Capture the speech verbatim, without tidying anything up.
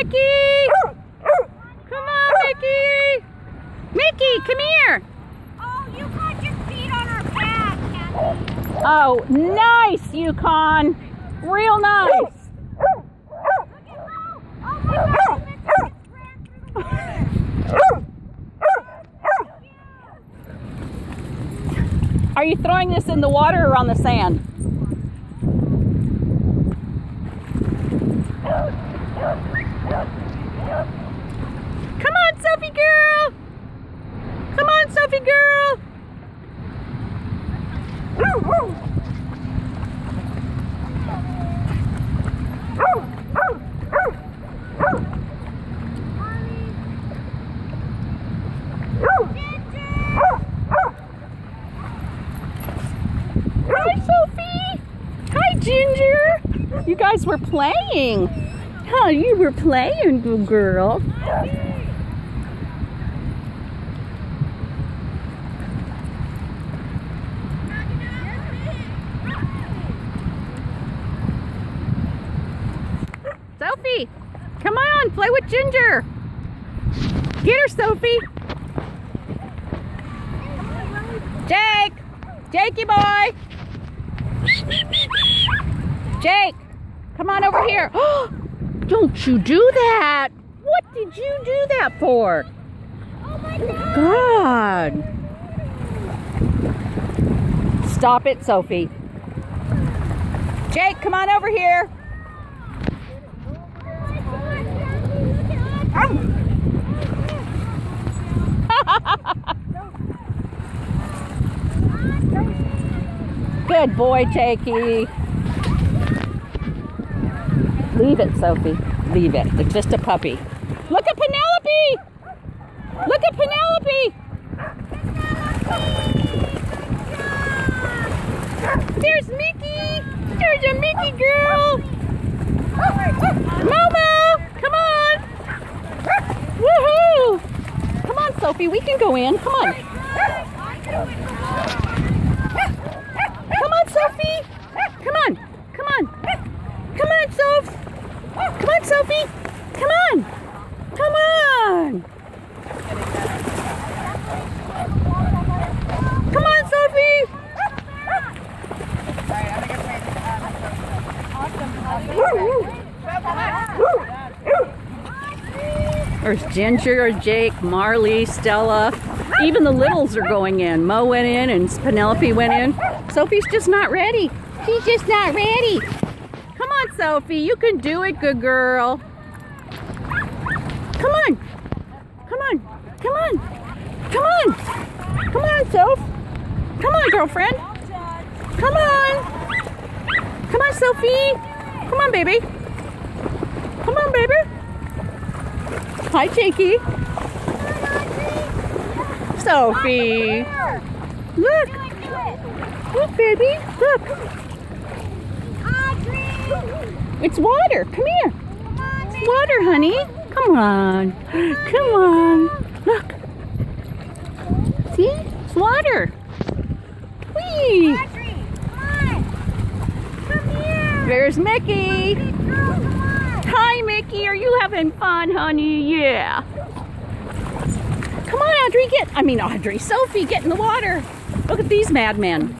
Mickey! Come on, Mickey! Mickey, come here! Oh, Yukon just peed on our pad, Candy. Oh, nice, Yukon! Real nice! Look at Mo! Oh my gosh, Mickey just ran through the water. Are you throwing this in the water or on the sand? Come on, Sophie girl! Come on, Sophie girl! Hi, Sophie! Hi, Ginger! You guys were playing. Oh, you were playing, good girl. Sophie, come on, play with Ginger. Get her, Sophie. Jake, Jakey boy. Jake, come on over here. Don't you do that. What did you do that for? Oh my God. God. Stop it, Sophie. Jake, come on over here. Good boy, Jakey. Leave it, Sophie. Leave it. It's just a puppy. Look at Penelope! Look at Penelope! There's Mickey! There's a Mickey girl! Momo! Come on! Woohoo! Come on, Sophie. We can go in. Come on. Come on, Sophie! Come on! Come on! Come on, Soph! Come on, Sophie! Come on! Come on! Come on, Sophie! There's Ginger, Jake, Marley, Stella. Even the littles are going in. Mo went in and Penelope went in. Sophie's just not ready. She's just not ready. Come on, Sophie. You can do it, good girl. Come on. Come on. Come on. Come on. Come on, Soph. Come on, girlfriend. Come on. Come on, Sophie. Come on, baby. Come on, baby. Hi, Jakey. Sophie. Look. Look, baby. Look. It's water. Come here. It's water, honey. Come on. Come on. Look. See? It's water. Whee. There's Mickey. Hi, Mickey. Are you having fun, honey? Yeah. Come on, Audrey. Get, I mean, Audrey. Sophie, get in the water. Look at these madmen.